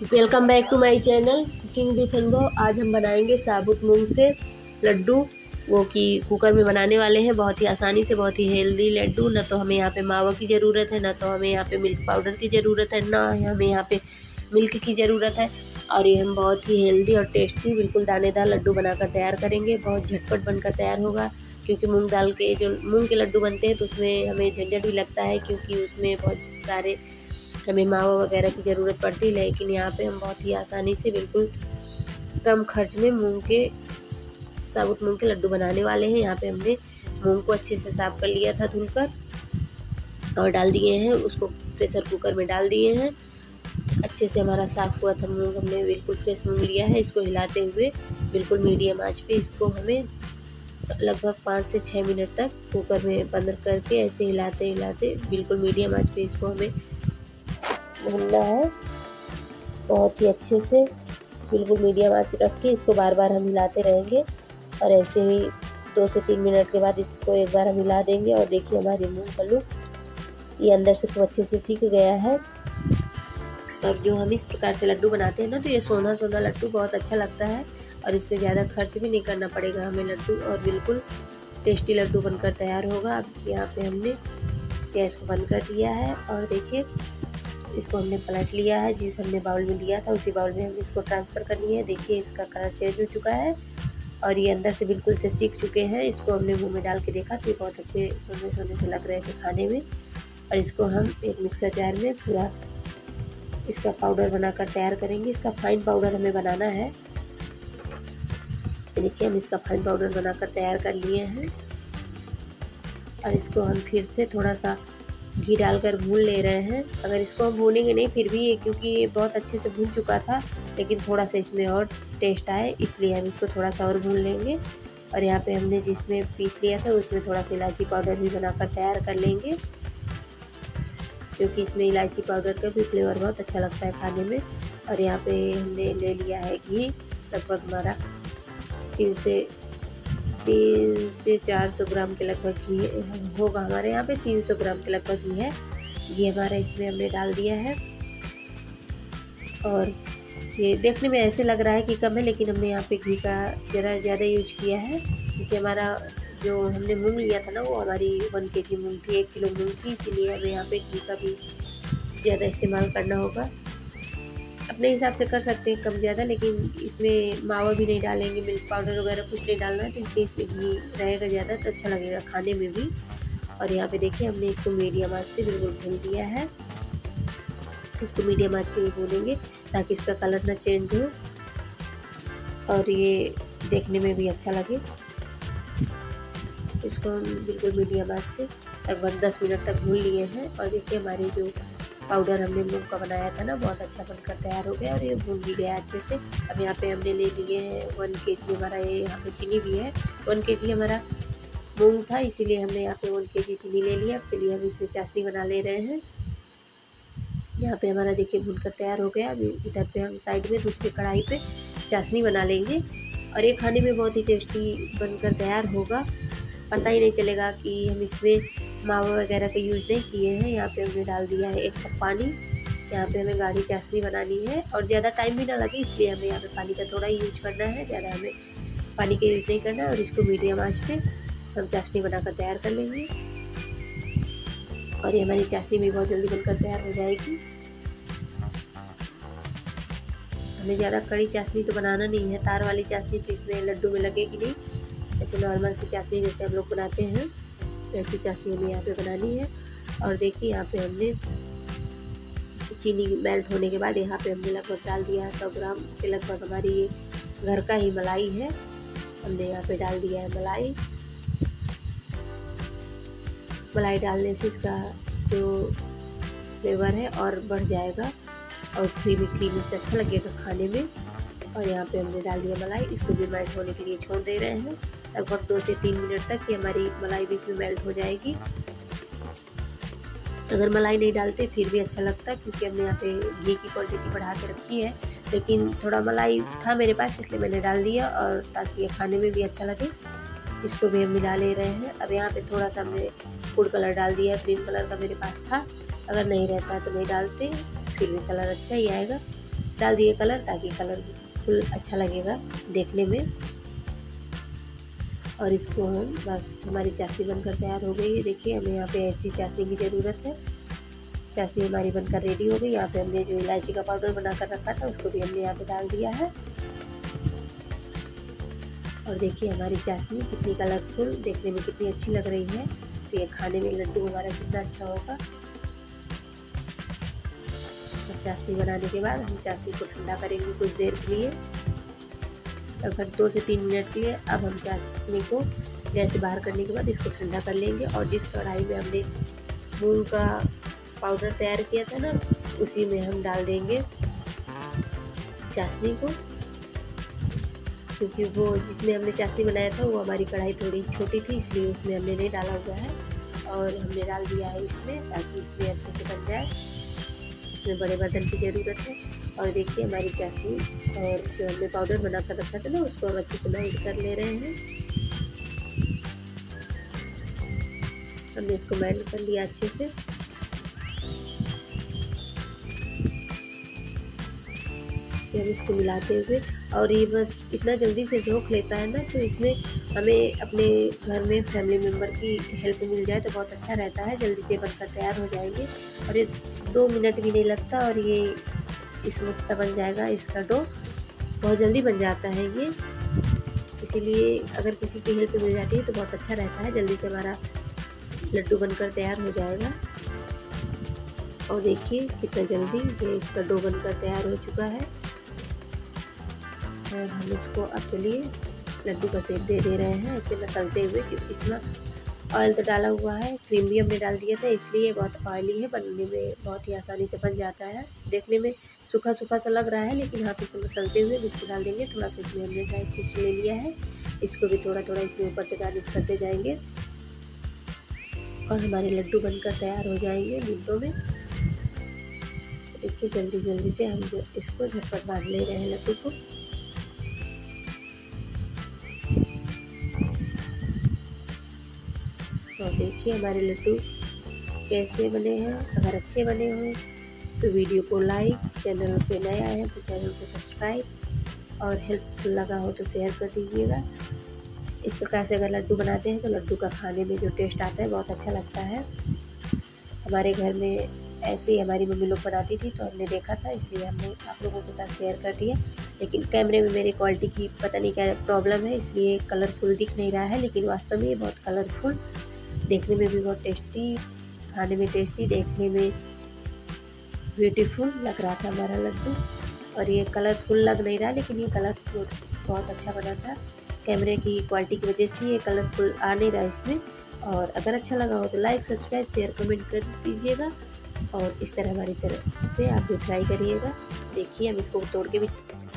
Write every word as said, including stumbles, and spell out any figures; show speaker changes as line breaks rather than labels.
Welcome back to my channel cooking with Anubhav. आज हम बनाएंगे साबुत मूंग से लड्डू, वो कि कुकर में बनाने वाले हैं। बहुत ही आसानी से, बहुत ही हेल्दी लड्डू। ना तो हमें यहाँ पे मावा की ज़रूरत है, ना तो हमें यहाँ पे मिल्क पाउडर की ज़रूरत है, ना हमें यहाँ पे मिल्क की ज़रूरत है। और ये हम बहुत ही हेल्दी और टेस्टी बिल्कुल दानेदार लड्डू बनाकर तैयार करेंगे। बहुत झटपट बनकर तैयार होगा, क्योंकि मूंग दाल के जो मूंग के लड्डू बनते हैं तो उसमें हमें झंझट भी लगता है, क्योंकि उसमें बहुत सारे हमें मावा वगैरह की ज़रूरत पड़ती है। लेकिन यहाँ पे हम बहुत ही आसानी से बिल्कुल कम खर्च में मूंग के साबुत मूंग के लड्डू बनाने वाले हैं। यहाँ पे हमने मूंग को अच्छे से साफ़ कर लिया था धुलकर, और डाल दिए हैं उसको प्रेशर कुकर में डाल दिए हैं। अच्छे से हमारा साफ़ हुआ था मूंग, हमने बिल्कुल फ्रेश मूंग लिया है। इसको हिलाते हुए बिल्कुल मीडियम आंच पे इसको हमें लगभग पाँच से छः मिनट तक कुकर में बंद करके ऐसे हिलाते हिलाते बिल्कुल मीडियम आंच पे इसको हमें भूनना है। बहुत ही अच्छे से बिल्कुल मीडियम आंच रख के इसको बार बार हम हिलाते रहेंगे, और ऐसे ही दो से तीन मिनट के बाद इसको एक बार हम हिला देंगे। और देखिए हमारी मूंगफली ये अंदर से खूब अच्छे से सीख गया है। और जो हम इस प्रकार से लड्डू बनाते हैं ना, तो ये सोना सोना लड्डू बहुत अच्छा लगता है, और इसमें ज़्यादा खर्च भी नहीं करना पड़ेगा हमें लड्डू, और बिल्कुल टेस्टी लड्डू बनकर तैयार होगा। अब यहाँ पे हमने गैस को बंद कर दिया है, और देखिए इसको हमने पलट लिया है। जिस हमने बाउल में लिया था उसी बाउल में हम इसको ट्रांसफ़र कर लिए हैं। देखिए इसका कलर चेंज हो चुका है, और ये अंदर से बिल्कुल से सीख चुके हैं। इसको हमने मुँह में डाल के देखा तो ये बहुत अच्छे सोने सोने से लग रहे थे खाने में। और इसको हम एक मिक्सर जार में पूरा इसका पाउडर बनाकर तैयार करेंगे। इसका फाइन पाउडर हमें बनाना है। देखिए हम इसका फाइन पाउडर बनाकर तैयार कर लिए हैं, और इसको हम फिर से थोड़ा सा घी डालकर भून ले रहे हैं। अगर इसको हम भूनेंगे नहीं फिर भी ये, क्योंकि ये बहुत अच्छे से भून चुका था, लेकिन थोड़ा सा इसमें और टेस्ट आए इसलिए हम इसको थोड़ा सा और भून लेंगे। और यहाँ पे हमने जिसमें पीस लिया था उसमें थोड़ा सा इलायची पाउडर भी बनाकर तैयार कर लेंगे, क्योंकि इसमें इलायची पाउडर का भी फ्लेवर बहुत अच्छा लगता है खाने में। और यहाँ पे हमने ले लिया है घी, लगभग हमारा तीन से तीन से चार सौ ग्राम के लगभग घी होगा। हमारे यहाँ पे तीन सौ ग्राम के लगभग घी है। घी हमारा इसमें हमने डाल दिया है, और ये देखने में ऐसे लग रहा है कि कम है, लेकिन हमने यहाँ पे घी का ज़रा ज़्यादा यूज किया है, क्योंकि हमारा जो हमने मूंग लिया था ना वो हमारी वन के जी मूंग थी, एक किलो मूंग थी, इसीलिए हमें यहाँ पे घी का भी ज़्यादा इस्तेमाल करना होगा। अपने हिसाब से कर सकते हैं कम ज़्यादा, लेकिन इसमें मावा भी नहीं डालेंगे, मिल्क पाउडर वगैरह कुछ नहीं डालना है, तो इसलिए इसमें घी रहेगा ज़्यादा तो अच्छा लगेगा खाने में भी। और यहाँ पे देखिए हमने इसको मीडियम आंच से बिल्कुल भून दिया है। इसको मीडियम आंच पे ही भूनेंगे ताकि इसका कलर ना चेंज हो और ये देखने में भी अच्छा लगे। इसको हम बिल्कुल मीडियम आंच से लगभग दस मिनट तक भून लिए हैं। और देखिए हमारे जो पाउडर हमने मूंग का बनाया था ना, बहुत अच्छा बनकर तैयार हो गया, और ये भून भी गया अच्छे से। अब यहाँ पे हमने ले लिए हैं वन के जी हमारा, ये यहाँ पे चीनी भी है। वन के जी हमारा मूंग था, इसीलिए हमने यहाँ पे वन के जी चीनी ले लिया। अब चलिए हम इसमें चाशनी बना ले रहे हैं। यहाँ पे हमारा देखिए भूनकर तैयार हो गया। अभी इधर पे हम साइड में दूसरी कढ़ाई पे चाशनी बना लेंगे, और ये खाने में बहुत ही टेस्टी बनकर तैयार होगा। पता ही नहीं चलेगा कि हम इसमें मावा वगैरह का यूज़ नहीं किए हैं। यहाँ पे हमने डाल दिया है एक कप पानी। यहाँ पे हमें गाढ़ी चाशनी बनानी है, और ज़्यादा टाइम भी ना लगे, इसलिए हमें यहाँ पे पानी का थोड़ा ही यूज करना है, ज़्यादा हमें पानी का यूज़ नहीं करना है। और इसको मीडियम आंच पे हम चाशनी बनाकर तैयार कर लेंगे, और ये हमारी चाशनी भी बहुत जल्दी बनकर तैयार हो जाएगी। हमें ज़्यादा कड़ी चाशनी तो बनाना नहीं है, तार वाली चाशनी तो इसमें लड्डू में लगेगी नहीं। ऐसे नॉर्मल सी चाशनी जैसे हम लोग बनाते हैं ऐसी चाशनी हमें यहाँ पे बनानी है। और देखिए यहाँ पे हमने चीनी मेल्ट होने के बाद यहाँ पे हमने लगभग डाल दिया है सौ ग्राम के लगभग, हमारी ये घर का ही मलाई है, हमने यहाँ पे डाल दिया है मलाई। मलाई डालने से इसका जो फ्लेवर है और बढ़ जाएगा, और क्रीमी क्रीमी से अच्छा लगेगा खाने में। और यहाँ पे हमने डाल दिया मलाई, इसको भी मेल्ट होने के लिए छोड़ दे रहे हैं लगभग दो से तीन मिनट तक, कि हमारी मलाई भी इसमें मेल्ट हो जाएगी। अगर मलाई नहीं डालते फिर भी अच्छा लगता, क्योंकि हमने यहाँ पे घी की क्वांटिटी बढ़ा के रखी है, लेकिन थोड़ा मलाई था मेरे पास इसलिए मैंने डाल दिया, और ताकि ये खाने में भी अच्छा लगे। इसको भी हम मिला ले रहे हैं। अब यहाँ पे थोड़ा सा हमने फूड कलर डाल दिया, ग्रीन कलर का मेरे पास था, अगर नहीं रहता है तो नहीं डालते, फिर भी कलर अच्छा ही आएगा। डाल दिए कलर, ताकि कलर फुल अच्छा लगेगा देखने में। और इसको हम बस, हमारी चाशनी बनकर तैयार हो गई है। देखिए हमें यहाँ पे ऐसी चाशनी की ज़रूरत है। चाशनी हमारी बनकर रेडी हो गई। यहाँ पे हमने जो इलायची का पाउडर बनाकर रखा था उसको भी हमने यहाँ पे डाल दिया है। और देखिए हमारी चाशनी कितनी कलरफुल, देखने में कितनी अच्छी लग रही है। तो ये खाने में लड्डू हमारा कितना अच्छा होगा। और चाशनी बनाने के बाद हम चाशनी को ठंडा करेंगे कुछ देर के लिए, लगभग दो से तीन मिनट के लिए। अब हम चाशनी को गैस से बाहर करने के बाद इसको ठंडा कर लेंगे। और जिस कढ़ाई में हमने मूंग का पाउडर तैयार किया था ना, उसी में हम डाल देंगे चाशनी को, क्योंकि वो जिसमें हमने चाशनी बनाया था वो हमारी कढ़ाई थोड़ी छोटी थी, इसलिए उसमें हमने नहीं डाला हुआ है। और हमने डाल दिया है इसमें, ताकि इसमें अच्छे से बन जाए। इसमें बड़े बर्तन की ज़रूरत है। और देखिए हमारी चाशनी और जो हमने पाउडर बना कर रखा था ना, उसको हम अच्छे से मेल्ट कर ले रहे हैं। हमने इसको मेल्ट कर लिया अच्छे से। हम इसको मिलाते हुए, और ये बस इतना जल्दी से झोंक लेता है ना, तो इसमें हमें अपने घर में फैमिली मेम्बर की हेल्प मिल जाए तो बहुत अच्छा रहता है। जल्दी से बनकर तैयार हो जाएंगे और ये दो मिनट भी नहीं लगता और ये स्मूथ सा बन जाएगा। इसका डो बहुत जल्दी बन जाता है ये, इसीलिए अगर किसी की हेल्प मिल जाती है तो बहुत अच्छा रहता है। जल्दी से हमारा लड्डू बनकर तैयार हो जाएगा। और देखिए कितना जल्दी ये इसका डो बनकर तैयार हो चुका है। और हम इसको अब चलिए लड्डू का शेप दे दे रहे हैं ऐसे मसलते हुए, क्योंकि इसमें ऑयल तो डाला हुआ है, क्रीम भी हमने डाल दिया था, इसलिए बहुत ऑयली है। बनने में बहुत ही आसानी से बन जाता है। देखने में सूखा सूखा सा लग रहा है, लेकिन हाथों से मसलते हुए इसको डाल देंगे। थोड़ा सा इसमें हमने ड्राई फ्रूट्स ले लिया है, इसको भी थोड़ा थोड़ा इसमें ऊपर से गार्निश करते जाएंगे और हमारे लड्डू बनकर तैयार हो जाएंगे मिनटों में। देखिए जल्दी जल्दी से हम इसको झटपट बांध ले रहे हैं लड्डू को। और देखिए हमारे लड्डू कैसे बने हैं। अगर अच्छे बने हों तो वीडियो को लाइक, चैनल पे नया है तो चैनल को सब्सक्राइब, और हेल्पफुल लगा हो तो शेयर कर दीजिएगा। इस प्रकार से अगर लड्डू बनाते हैं तो लड्डू का खाने में जो टेस्ट आता है बहुत अच्छा लगता है। हमारे घर में ऐसे ही हमारी मम्मी लोग बनाती थी तो हमने देखा था, इसलिए हमने आप लोगों के साथ शेयर कर दिया। लेकिन कैमरे में मेरी क्वालिटी की पता नहीं क्या प्रॉब्लम है, इसलिए कलरफुल दिख नहीं रहा है, लेकिन वास्तव में ये बहुत कलरफुल, देखने में भी बहुत टेस्टी, खाने में टेस्टी, देखने में ब्यूटीफुल लग रहा था हमारा लड्डू। और ये कलरफुल लग नहीं रहा, लेकिन ये कलरफुल बहुत अच्छा बना था। कैमरे की क्वालिटी की वजह से ये कलरफुल आ नहीं रहा इसमें। और अगर अच्छा लगा हो तो लाइक, सब्सक्राइब, शेयर, कमेंट कर दीजिएगा। और इस तरह हमारी तरह से आप भी ट्राई करिएगा। देखिए हम इसको तोड़ के भी